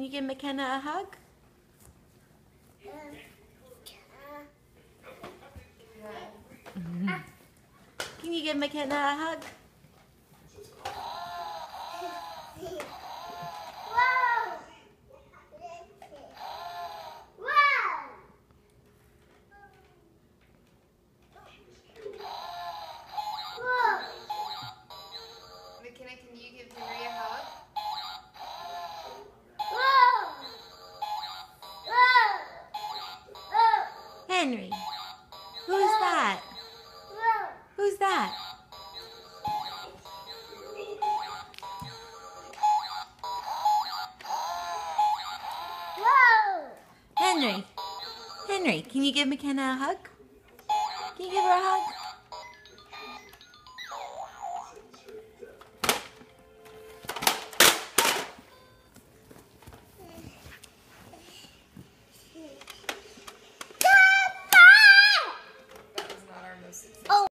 you give McKenna a hug? Can you give McKenna a hug? McKenna, can you give Henry a hug? Henry, who's that? Who's that? Henry, can you give McKenna a hug? Can you give her a hug?